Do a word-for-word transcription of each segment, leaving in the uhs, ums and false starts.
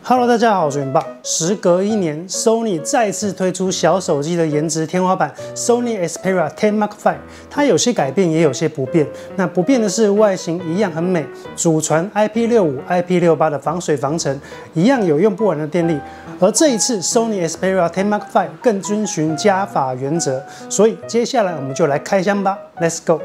Hello， 大家好，我是元爸。时隔一年 ，Sony 再次推出小手机的颜值天花板 Sony Xperia ten Mark five。它有些改变，也有些不变。那不变的是外形一样很美，祖传 I P 六五、I P 六八的防水防尘，一样有用不完的电力。而这一次 Sony Xperia ten Mark five 更遵循加法原则，所以接下来我们就来开箱吧 ，Let's go。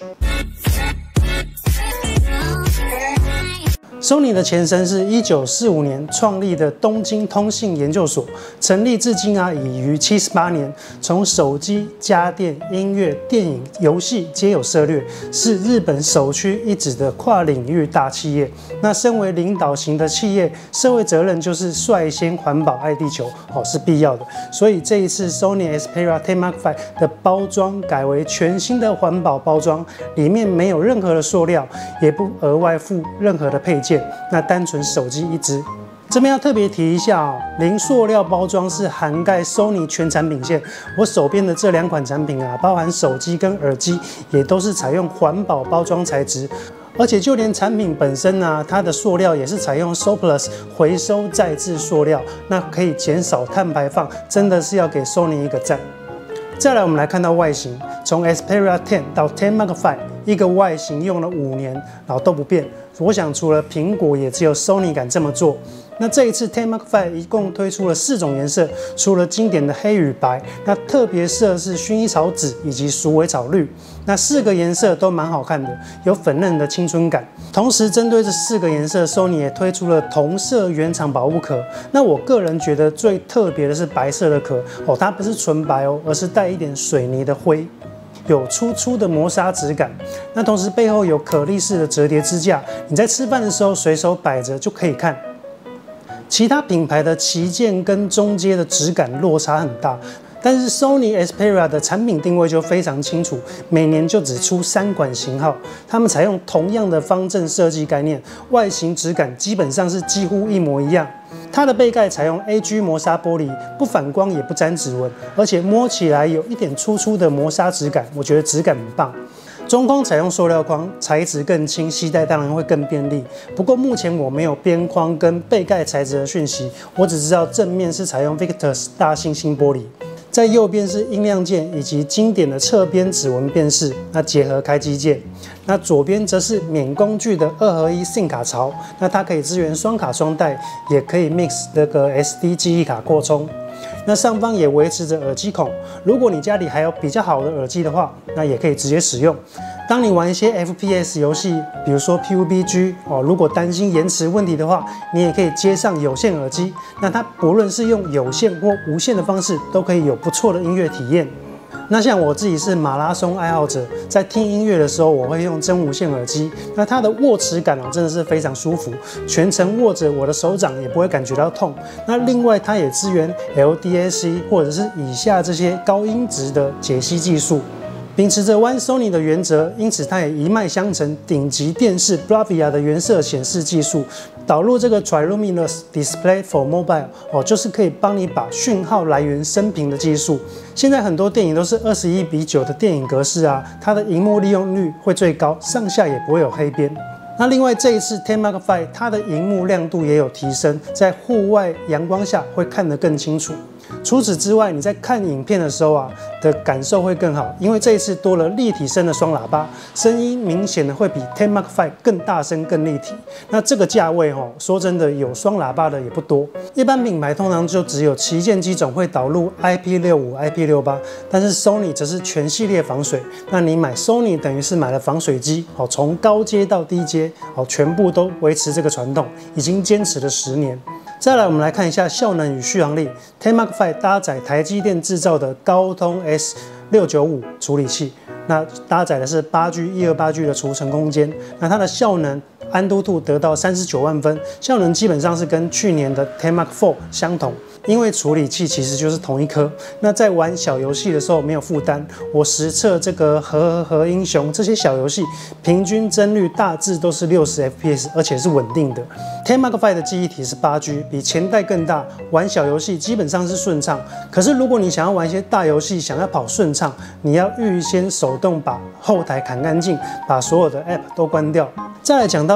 Sony 的前身是一九四五年创立的东京通信研究所，成立至今啊已逾七十八年。从手机、家电、音乐、电影、游戏皆有涉猎，是日本首屈一指的跨领域大企业。那身为领导型的企业，社会责任就是率先环保、爱地球，哦是必要的。所以这一次 Sony Xperia ten Mark five 的包装改为全新的环保包装，里面没有任何的塑料，也不额外附任何的配件。 那单纯手机一支，这边要特别提一下哦，零塑料包装是涵盖 Sony 全产品线。我手边的这两款产品啊，包含手机跟耳机，也都是采用环保包装材质。 而且就连产品本身呢、啊，它的塑料也是采用 Soplus 回收再制塑料，那可以减少碳排放，真的是要给 Sony 一个赞。再来，我们来看到外形，从 Xperia ten 到ten Mark five， 一个外形用了五年，然后都不变。我想除了苹果，也只有 Sony 敢这么做。 那这一次ten Mark five 一共推出了四种颜色，除了经典的黑与白，那特别色是薰衣草紫以及鼠尾草绿。那四个颜色都蛮好看的，有粉嫩的青春感。同时，针对这四个颜色 ，Sony 也推出了同色原厂保护壳。那我个人觉得最特别的是白色的壳哦，它不是纯白哦，而是带一点水泥的灰。 有粗粗的磨砂质感，那同时背后有可立式的折叠支架，你在吃饭的时候随手摆着就可以看。其他品牌的旗舰跟中阶的质感落差很大，但是 Sony Xperia 的产品定位就非常清楚，每年就只出三款型号，他们采用同样的方正设计概念，外形质感基本上是几乎一模一样。 它的背盖采用 A G 磨砂玻璃，不反光也不沾指纹，而且摸起来有一点粗粗的磨砂质感，我觉得质感很棒。中框采用塑料框，材质更轻，携带当然会更便利。不过目前我没有边框跟背盖材质的讯息，我只知道正面是采用 Victus 大猩猩玻璃。 在右边是音量键以及经典的侧边指纹辨识，那结合开机键。那左边则是免工具的二合一 SIM 卡槽，那它可以支援双卡双待，也可以 mix 这个 S D 记忆卡扩充。那上方也维持着耳机孔，如果你家里还有比较好的耳机的话，那也可以直接使用。 当你玩一些 F P S 游戏，比如说 P U B G 哦，如果担心延迟问题的话，你也可以接上有线耳机。那它不论是用有线或无线的方式，都可以有不错的音乐体验。那像我自己是马拉松爱好者，在听音乐的时候，我会用真无线耳机。那它的握持感哦，真的是非常舒服，全程握着我的手掌也不会感觉到痛。那另外，它也支援 L D A C 或者是以下这些高音质的解析技术。 秉持着 One Sony 的原则，因此它也一脉相承顶级电视 Bravia 的原色显示技术，导入这个 Triluminous Display for Mobile 哦，就是可以帮你把讯号来源升频的技术。现在很多电影都是二十一比九的电影格式啊，它的萤幕利用率会最高，上下也不会有黑边。 那另外这一次ten Mark five 它的萤幕亮度也有提升，在户外阳光下会看得更清楚。除此之外，你在看影片的时候啊的感受会更好，因为这一次多了立体声的双喇叭，声音明显的会比ten Mark five更大声、更立体。那这个价位哦，说真的有双喇叭的也不多，一般品牌通常就只有旗舰机种会导入 I P 六五、I P 六八，但是 Sony 则是全系列防水。那你买 Sony 等于是买了防水机，哦，从高阶到低阶。 好，全部都维持这个传统，已经坚持了十年。再来，我们来看一下效能与续航力。ten Mark five 搭载台积电制造的高通 S 六九五处理器，那搭载的是八 G 一二八 G 的储存空间。那它的效能安都度得到三十九万分，效能基本上是跟去年的ten Mark four 相同。 因为处理器其实就是同一颗，那在玩小游戏的时候没有负担。我实测这个和和和英雄这些小游戏，平均帧率大致都是六十 F P S， 而且是稳定的。ten Mark five 的记忆体是八 G， 比前代更大，玩小游戏基本上是顺畅。可是如果你想要玩一些大游戏，想要跑顺畅，你要预先手动把后台砍干净，把所有的 App 都关掉。再来讲到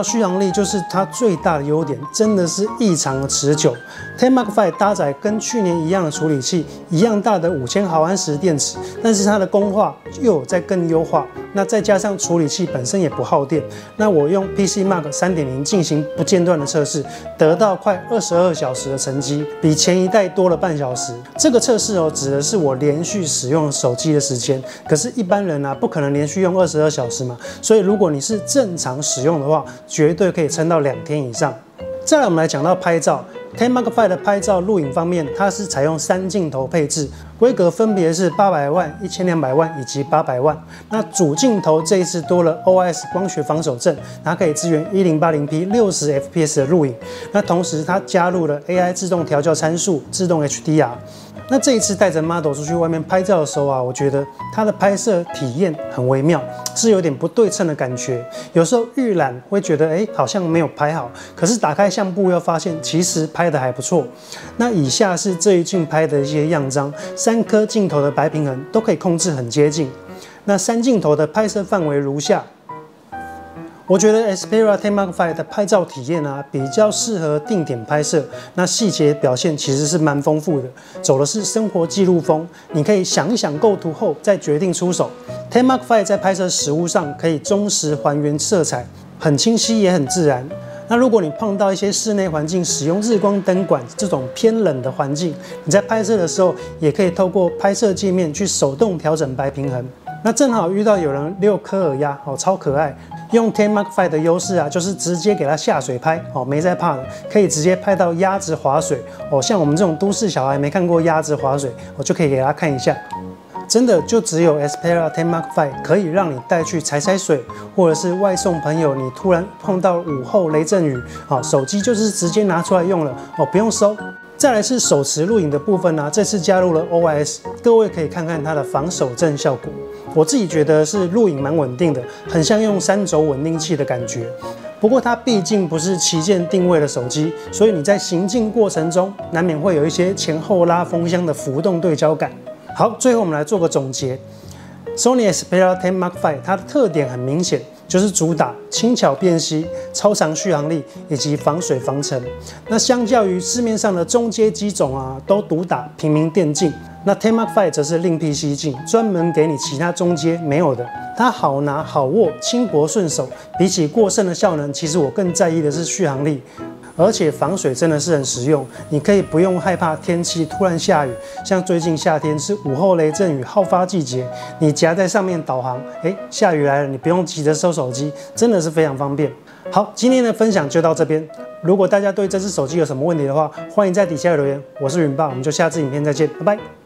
续航力就是它最大的优点，真的是异常的持久。ten Mark five 搭载跟去年一样的处理器，一样大的五千毫安时电池，但是它的工化又有在更优化。那再加上处理器本身也不耗电，那我用 P C Mark 三点零 进行不间断的测试，得到快二十二小时的成绩，比前一代多了半小时。这个测试哦，指的是我连续使用手机的时间。可是，一般人啊，不可能连续用二十二小时嘛。所以，如果你是正常使用的话，绝对可以撑到两天以上。再来，我们来讲到拍照。ten Mark five 的拍照录影方面，它是采用三镜头配置，规格分别是八百万、一千两百万以及八百万。那主镜头这一次多了 O I S 光学防手震，它可以支援一零八零 P 六十 F P S 的录影。那同时它加入了 A I 自动调校参数、自动 H D R。那这一次带着 model 出去外面拍照的时候啊，我觉得它的拍摄体验很微妙，是有点不对称的感觉。有时候预览会觉得，哎，好像没有拍好，可是打开相簿又发现其实拍得还不错。那以下是这一镜拍的一些样张，三颗镜头的白平衡都可以控制很接近。那三镜头的拍摄范围如下。我觉得 Xperia ten Mark five 的拍照体验啊，比较适合定点拍摄，那细节表现其实是蛮丰富的，走的是生活记录风。你可以想一想构图后再决定出手。ten Mark five 在拍摄实物上可以忠实还原色彩，很清晰也很自然。那如果你碰到一些室内环境使用日光灯管这种偏冷的环境，你在拍摄的时候也可以透过拍摄界面去手动调整白平衡。那正好遇到有人遛科尔鸭，哦，超可爱。用ten Mark five 的优势啊，就是直接给它下水拍，哦，没在怕的，可以直接拍到鸭子划水，哦，像我们这种都市小孩没看过鸭子划水，我就可以给他看一下。真的就只有 Xperia ten Mark five 可以让你带去踩踩水，或者是外送朋友，你突然碰到午后雷阵雨，好，手机就是直接拿出来用了，哦，不用收。再来是手持录影的部分啊，这次加入了 O I S， 各位可以看看它的防手震效果。我自己觉得是录影蛮稳定的，很像用三轴稳定器的感觉。不过它毕竟不是旗舰定位的手机，所以你在行进过程中难免会有一些前后拉风箱的浮动对焦感。好，最后我们来做个总结。Sony Xperia ten Mark five 它的特点很明显，就是主打轻巧便携、超长续航力以及防水防尘。那相较于市面上的中阶机种啊，都主打平民电竞。那ten Mark five 则是另辟蹊径，专门给你其他中阶没有的。它好拿好握，轻薄顺手。比起过剩的效能，其实我更在意的是续航力。而且防水真的是很实用，你可以不用害怕天气突然下雨，像最近夏天是午后雷阵雨好发季节，你夹在上面导航，哎，下雨来了，你不用急着收手机，真的是非常方便。好，今天的分享就到这边。如果大家对这只手机有什么问题的话，欢迎在底下留言。我是云爸，我们就下次影片再见，拜拜。